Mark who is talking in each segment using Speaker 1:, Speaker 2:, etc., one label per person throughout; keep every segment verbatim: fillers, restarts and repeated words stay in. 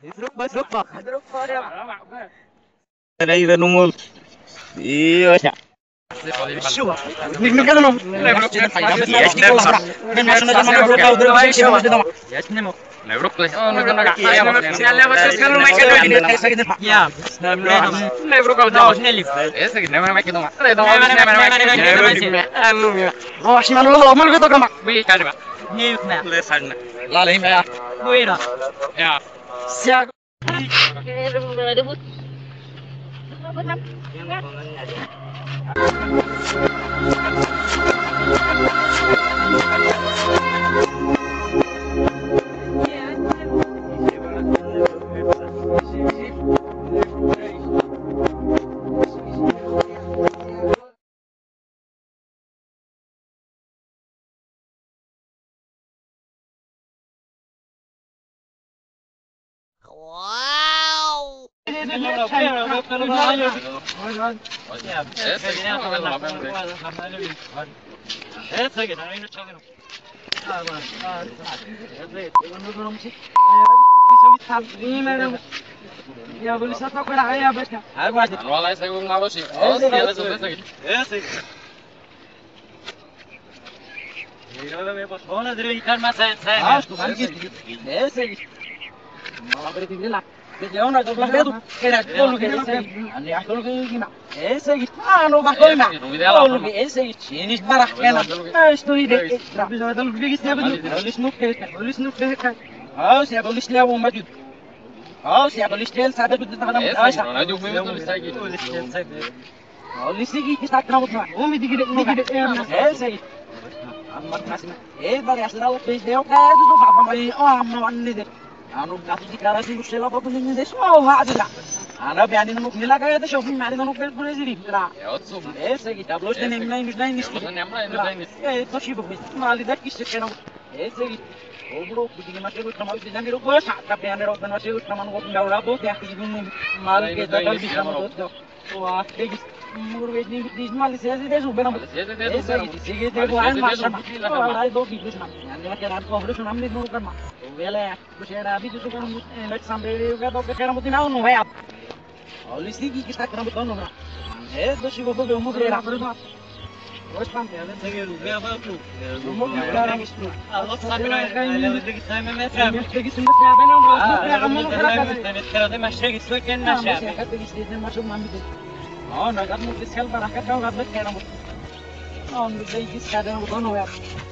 Speaker 1: اضرب بس اضرب اضرب انا اذا نمول ايوه شو نجم كلام يا شنو من ما شنو ما بروك او درو هاي شنو ما يا شنو ما بروك او نو نو يا ما سياله بس كانوا ما كانوا يا ما بروك او داو نيلي ese que no me quedo más de todo no así no lo mal que toca más vi calma ni nada le sana la ley me ya bueno ya se ha
Speaker 2: Wow!
Speaker 1: يا ابو لسه تاكل عليا بس
Speaker 3: والله يسوي ما بشي خلاص يلا شوف بس
Speaker 1: يا سيدي يلا ما بس هون ادري كان ما سايد سايد يا سيدي ما بريت نلعب Leona do Flamengo, era todo que esse, ali a todo que na. Esse aí, ah, não vai comer. Todo que esse aí, eles baracana. Ah, estou indo. Trabalhando do Big Seven, eles não querem, eles não querem. Ah, se a polícia leva uma de. Ah, se a polícia sabe que está na moça.
Speaker 3: انا ادوك من المستاجي
Speaker 1: Polícia que está na moça. O me diga, me diga, esse aí. Amma kasma. Eh, bari asra o peixe deu caso do papo, mas ó, não أنا بقى كارا في مشكلة بقول إن ده شو هذا أنا بيعني إنه مشكلة كذا شوف مين يعني إنه كذا كذا زين لا
Speaker 3: يا تصوم
Speaker 1: إيه سكيت تابلوش ده نملا مش ده نسكت
Speaker 3: بس نعمل إنه ده
Speaker 1: إيه تشي بقول ما لي ده كيس كنا إيه سكيت وبرو بدي ما تقول كمان بدي نعمل روبوس tapi أنا روبوس ما تقول كمان روبوس ده روبوس يا أخي يقولون مال كذا كذا كمان ده wah kayak muru ini di Malaysia sih dia sudah nampak eh saya gitu sih gitu bukan macam wah itu gitu sih yang dia kira aku harus nampak itu kan mah bela terus ya nabi itu kan lek sampai juga tuh kira mesti mau nih ya oleh sih kita kira betul nih eh terus juga tuh mau kira apa tuh terus sampai ada saya lu ya apa tuh mau kira orang itu Allah sampai kan ini lagi saya memang lagi sempat siapa nih ya kamu kira kira kira masih gitu kan masih kata gitu masuk mami Oh, nggak kan mungkin sekali barakat kau nggak betul kan? Oh, nggak jadi sekarang bukan ya.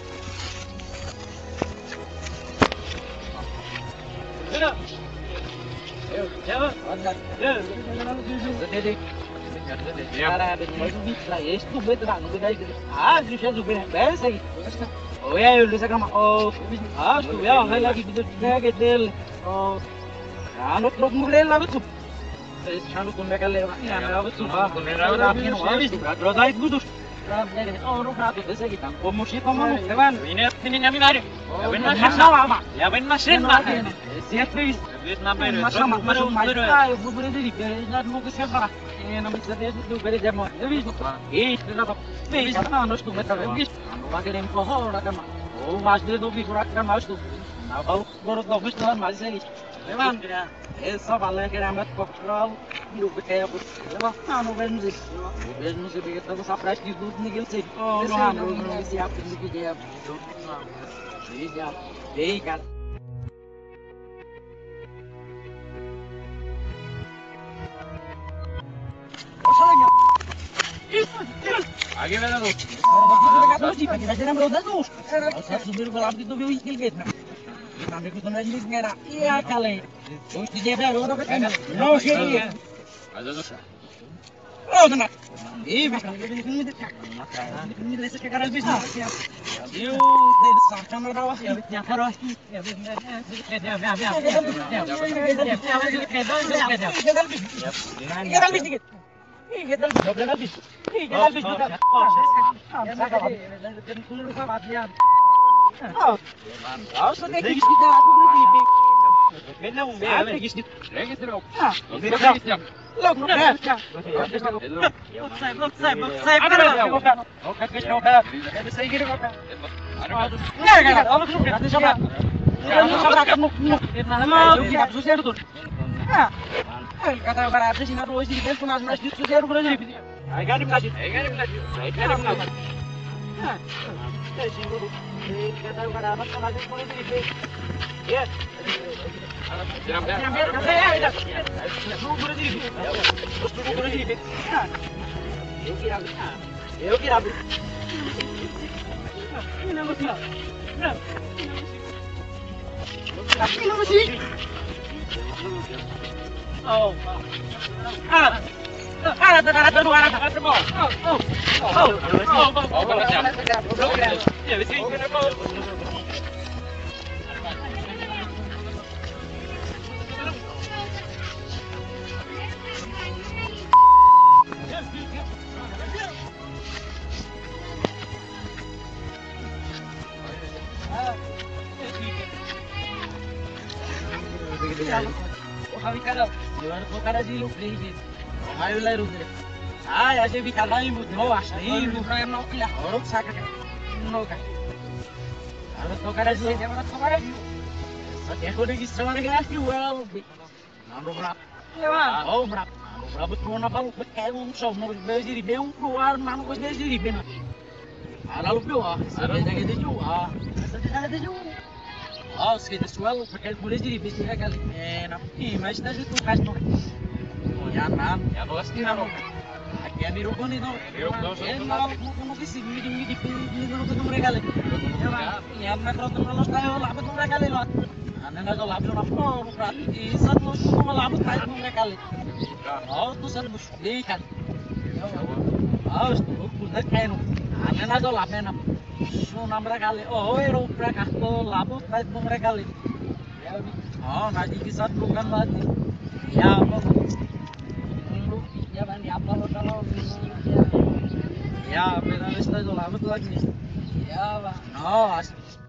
Speaker 1: Sudah. Ayo, jawab. Ya. Sudah deh. Cara ada yang bisa ya, itu betul kan? Udah jadi. Ah, bisa juga. Biasa gitu. Oh ya, lu sekarang oh, ah, tuh ya, lagi gitu kayak Oh, anu terus mulai lagi tuh. Şanu kunde kalle yani abi tuha kunde abi no abi rodait gudur oh no prato desa kita como si como no teman ini ini nyami mari ya ben masih sama ya ben masih mah siap bis bis nampai masih masih masih ay bu bere diri na mo ke sebra ini nama bisa dia itu bere jamo bis eh tidak bis na no stu meta bis no bagere ko ho na kama oh mas de do bi kurak kama stu na bau boro do bis na mas ele teman essa bala que era muito popular e o que é não não vemos isso não vemos isso porque estamos à frente de tudo ninguém sei oh não não não se abre ninguém é sim já bem cara
Speaker 3: आगे वाला दो
Speaker 1: Saya subir balap itu biu ikil gitu. Sampai kita nanti ngira, iya kali. Terus di jebel orang kan, no sih.
Speaker 3: ada tuh
Speaker 1: Oh tenang. Ih, macam ini ini ini. Ini ini sekarang karal bisa. Yo, dari sarjana rawas ya, ya rawas. Ya, ya, ya, ya, ya, ya, ya. Ih, kita double habis. Ih, kita habis juga. Oh, saya kan. Oh, oh, sudah kita aku beri. Beda um beda lagi sedikit.
Speaker 3: lagi terus
Speaker 1: Ah,
Speaker 3: beda lagi siap
Speaker 1: look, look, look. Sai, look, sai, look, sai. Oke, oke, oke. Ada saya kira kok.
Speaker 3: ada
Speaker 1: Enggak, enggak, Allah sudah ada siapa? Kata para artis ini harus di best mas mas itu saya harus jadi. Ay gani plastic. Ay gani plastic. Ay gani plastic. Ah. Kata para mas mas itu boleh jadi. Ya.
Speaker 3: Siram dah.
Speaker 1: Siram dah. Kata ya itu. Lu boleh jadi. Terus lu boleh jadi. Eu kira. Eu kira. Ini nama siapa? Nah. Ini nama siapa? Oh. Ah. Ah, ada ada ada dua ada ada mau. Oh. Oh. Oh.
Speaker 3: Oh, kalau siap.
Speaker 1: Ya, wis iki kenapa? Oh, kami kada. Luar ko kada di lu please. Ayo lai rudre. Ay, aje bi kada ibu no asli ibu fra no kila. Orok saka. No ka. Aro to kada di dia mana kamera di. Saya ko degi samare gas ki well. Nando bra. Ya, oh bra. Bra but ko na balu bet kayak um so no bezi di beu keluar nano ko bezi di bena. Ala lu beu ah. Ada jaga di ju ah. Ada di ju. Ah, se que suelo porque por isso ele viste aquela é na mas está de tu faz no ya na
Speaker 3: Ya no es tira no.
Speaker 1: aqui é miro boni não
Speaker 3: Miro boni,
Speaker 1: é não como que se midi midi midi não tu regale ya na kro tu não está eu lá tu regale lá ana na lá tu não pô pra isso tu tu lá tu faz no regale ah tu sabe bem kan ah estou por dar caindo ana na lá pena so namra kali oh ero pra kasto labo tais nomra kali ya oh naji ke saat bukan lagi ya apa lu ya ban ya apa lo kalau ya pero esto es lo labo lagi ya va no